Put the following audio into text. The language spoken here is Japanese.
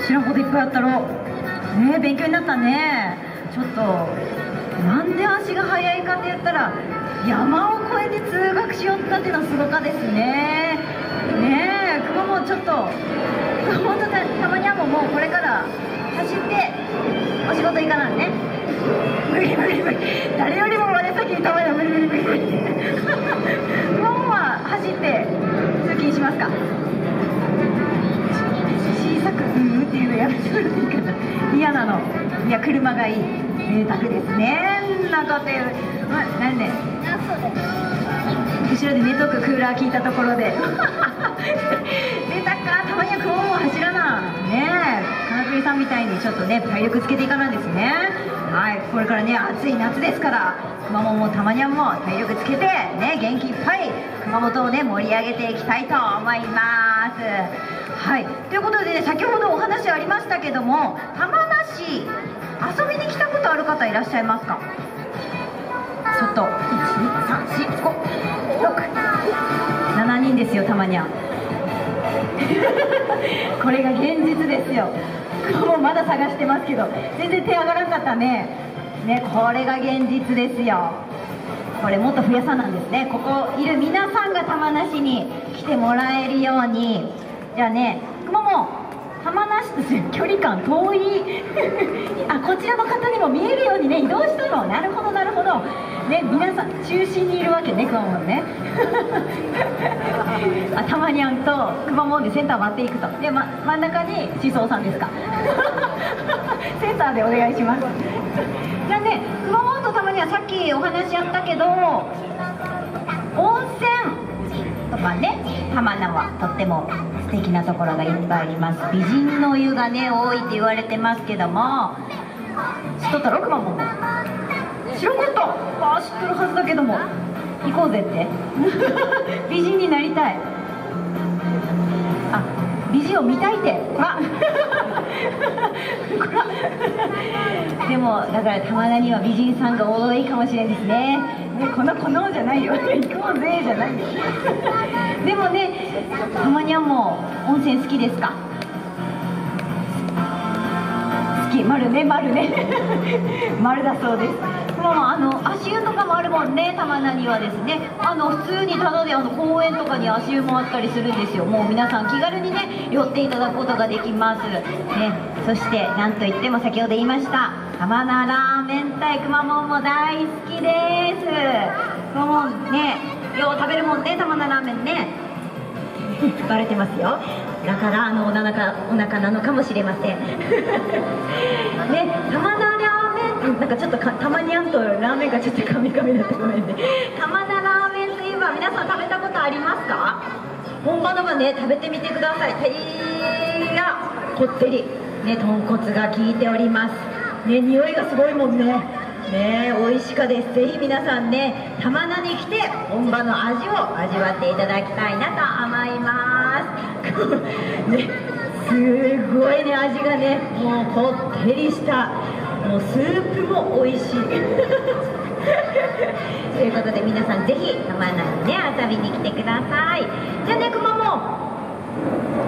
知らんこといっぱいあったろ。ね、勉強になったね。ちょっとなんで足が速いかって言ったら、山を越えて通学しよったっていうのはすごかですね。ねえ、くまモンちょっと本当たまにはもうこれから走ってお仕事行かなんね。無理無理無理、誰よりも我先にたまには無理無理無理無理。くまモンは走って通勤しますか？小さくっていうのやめてもらっていいかな。嫌なの。いや、車がいい。贅沢ですね。なんかってなんで後ろで寝とく、クーラー効いたところで。出たか、たまにはくまモン走らなねえ、金栗さんみたいにちょっとね体力つけていかなんですね。はい、これからね暑い夏ですから、くまモンもたまにはもう体力つけてね、元気いっぱい熊本をね盛り上げていきたいと思います。はい、ということで、ね、先ほどお話ありましたけども、玉名市遊びに来たことある方いらっしゃいますか？ちょっと1234567人ですよ、たまにゃ。これが現実ですよ。もうまだ探してますけど全然手上がらんかったね。これが現実ですよ。これもっと増やさなんですね。ここいる皆さんが玉名市に来てもらえるように。じゃあね、くまモン玉名市と距離感遠い。あ、こちらの方にも見えるようにね移動したの。なるほどなるほどね、皆さん中心にいるわけね、くまモンね。あ、たまにゃんとくまモンでセンター割っていくと。で、真ん中に志尊さんですか。センターでお願いします。じゃあね、くまモンとたまにはさっきお話あったけど、温泉とかね、玉名はとっても素敵なところがいっぱいあります。美人の湯がね多いって言われてますけども、知っとったろ、くまモンも。知らんかった。あ、知ってるはずだけども、行こうぜって。美人になりたい。あ、美人を見たいって。ほら。でもだから玉名には美人さんが多いかもしれんですね。このじゃないよ。行こうぜじゃないよ。でもね、たまにはもう温泉好きですか？好き、丸ね丸ね。丸だそうです。もう足湯とかもあるもんね、玉名にはですね。普通にただで公園とかに足湯もあったりするんですよ。もう皆さん気軽にね寄っていただくことができますね。そしてなんといっても先ほど言いました玉名ラーメン対くまモンも大好きです。くまモンね、よう食べるもんね、玉名ラーメンね。バレてますよ。だからお腹なのかもしれません。ね、玉名ラーメンなんかちょっとたまにゃんとラーメンがちょっとカミカミだったごめんね。玉名ラーメンといえば皆さん食べたことありますか？本場のがね食べてみてください。こってりね、豚骨が効いておりますね。匂いがすごいもんね。ね、美味しかです。ぜひ皆さんね玉名に来て本場の味を味わっていただきたいなと思います。ね、すごいね、味がねもうこってりした、もうスープも美味しい。ということで皆さんぜひ玉名にね遊びに来てください。じゃあね、くまモン